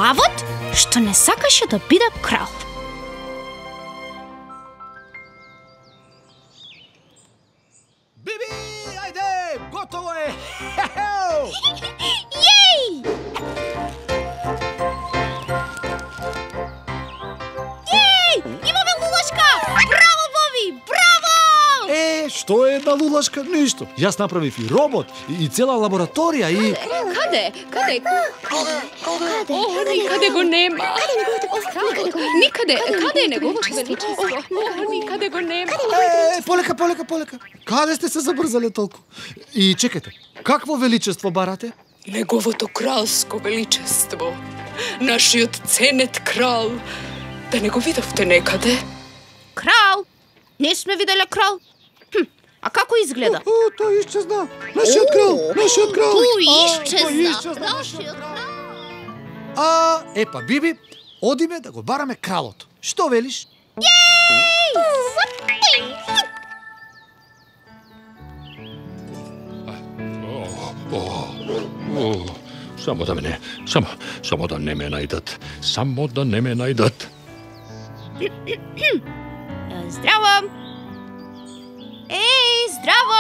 лавот што не сакаше да биде крал. Биби, ајде, готово е! Јеј! Јеј! Имаме лулашка! Браво, Боби! Браво! Што е една лулашка? Ништо. Јас направив и робот, и цела лабораторија, и... Каде? Никаде го нема. Никаде, каде е неговото величество? Никаде го нема. Полека. Каде сте се забрзале толку? И чекайте, какво величество барате? Неговото кралско величество. Нашиот ценет крал. Да не го видовте некаде? Крал? Не сме виделе крал. А како изгледа? Тој исчезна. Нашиот крал. Тој исчезна. Нашиот крал. Епа, Биби, одиме да го бараме кралот. Што велиш? Само да не ме најдат. Само да не ме најдат. Здраво! Здраво!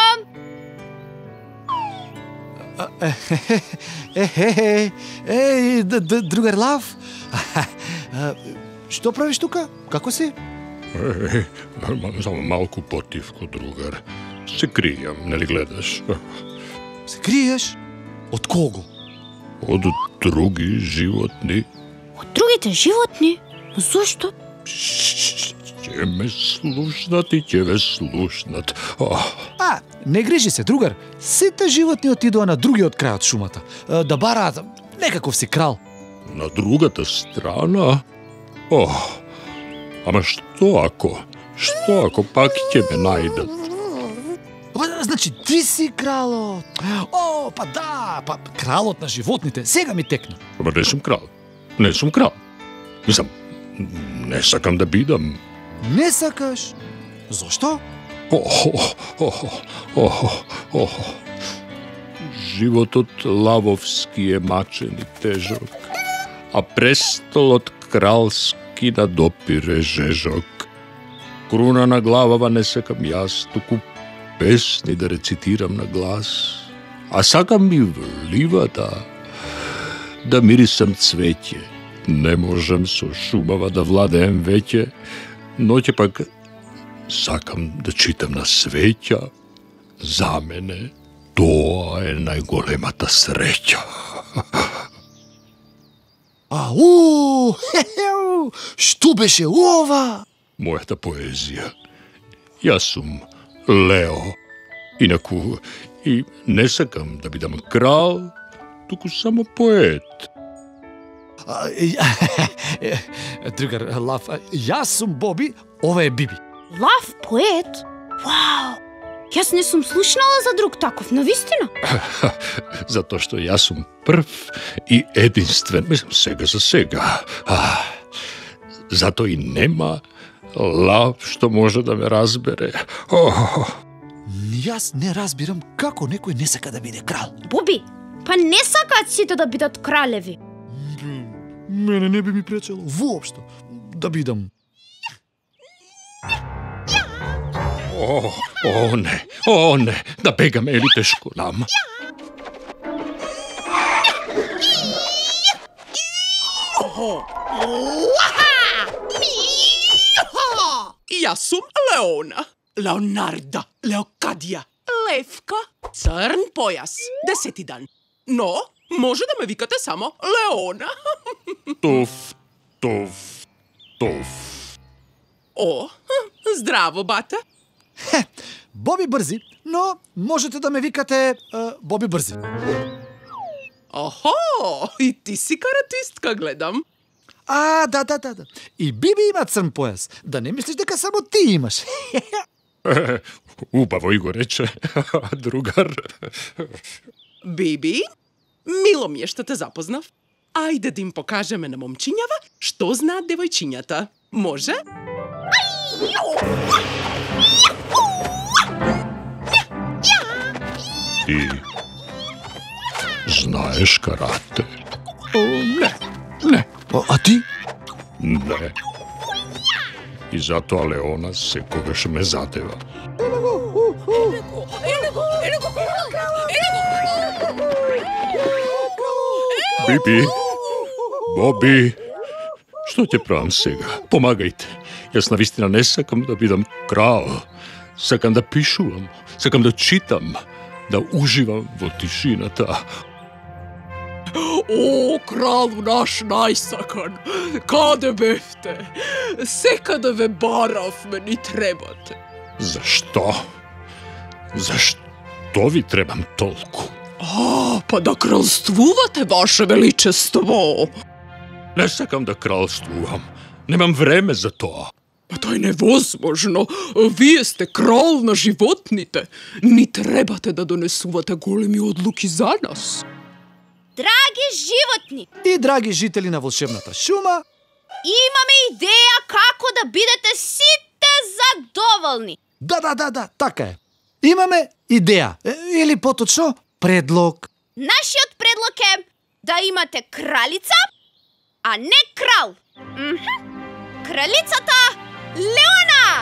Другар Лав? Што правиш тука? Како си? Само малку потивко, другар. Се кријам, нели гледаш? Се криеш? Од кого? Од други животни. Од другите животни? Зошто? Ќе ме слушнат и ќе ве слушнат. Не грижи се, другар. Сите животни отидоа на другиот крај од шумата. Да бараат некаков си крал. На другата страна? Ама што ако пак ќе ме најдат? Значи, ти си кралот. Па кралот на животните. Сега ми текна. Ама не сум крал. Мислам, не сакам да бидам. Не сакаш? Зошто? Животот лавовски е мачен и тежок, а престолот кралски на допир е жежок. Круна на главава не сакам јас, туку песни да рецитирам на глас, а сакам и в ливата да мирисам цвеќе. Не можам со шумава да владеем веќе, ноќе пак сакам да читам на свеќа. За мене тоа е најголемата среќа. Што беше ова? Мојата поезија. Јас сум Лео. Инаку и не сакам да бидам крал, туку само поет. Другар Лав, јас сум Боби, ова е Биби. Лав поет? Вау! Јас не сум слушнала за друг таков, навистина. Затоа што јас сум прв и единствен, мислам сега за сега. Зато и нема лав што може да ме разбере. Јас не разбирам како некој не сака да биде крал. Боби, па не сакаат сите да бидат кралеви. Мене не би ми пречело воопшто да бидам. Не, да бегаме или тешко нам. Јас сум Леона, Леонарда, Леокадија, Левка, црн појас, 10 дан. Но може да ме викате само Леона. Туф. Здраво, бате. Боби Брзи, но можете да ме викате Боби Брзи. И ти си каратистка, гледам. Да. И Биби има црн појас. Да не мислиш дека само ти имаш. Убаво и го рече, другар. Биби, мило ми е што те запознав. Ајде да им покажеме на момчињава што знаат девојчињата. Може? Ти знаеш карате? Не. А ти? Не. И затоа Леона секогаш ме задева. Биби, Боби, што ќе правам сега? Помагајте. Јас навистина не сакам да бидам крал. Сакам да пишувам, сакам да читам, да уживам во тишината. О, кралу наш најсакан, каде бевте? Секаде ве баравме, ни требате. Зашто? Зашто ви требам толку? Па да кралствувате, ваше величество. Не сакам да кралствувам. Немам време за тоа. Па тоа е невозможно. Вие сте крал на животните. Ни требате да донесувате големи одлуки за нас. Драги животни, И драги жители на волшебната шума, имаме идеја како да бидете сите задоволни. да, така е. Имаме идеја, или поточно предлог. Нашиот предлог е да имате кралица, а не крал. Кралицата Леона!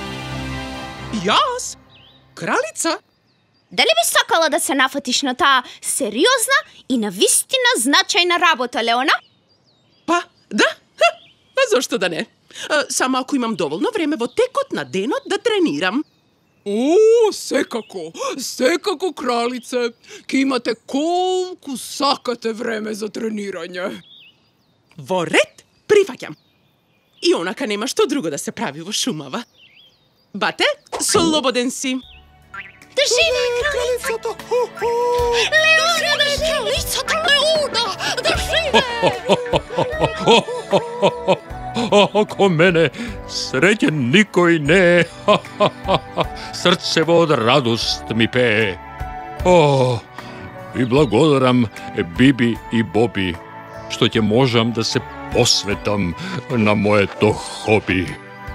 Јас? Кралица? Дали би сакала да се нафатиш на таа сериозна и навистина значајна работа, Леона? Па, да. А зошто да не? Само ако имам доволно време во текот на денот да тренирам. О, секако, кралице. Ке имате колку сакате време за тренирање. Во ред, прифаќам. И онака нема што друго да се прави во шумава. Бате, слободен си. Да живее кралицата! Леона, да живее! Кралицата Леона, да живее! Око мене среќен никој не. Срцево од радост ми пее. О, и благодарам Биби и Боби, што ќе можам да се посветам на моето хоби.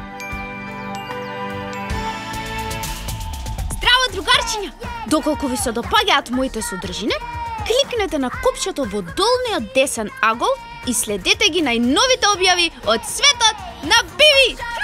Другарчиња, доколку ви се допаѓаат моите содржини, кликнете на копчето во долниот десен агол и следете ги најновите објави од светот на Биби!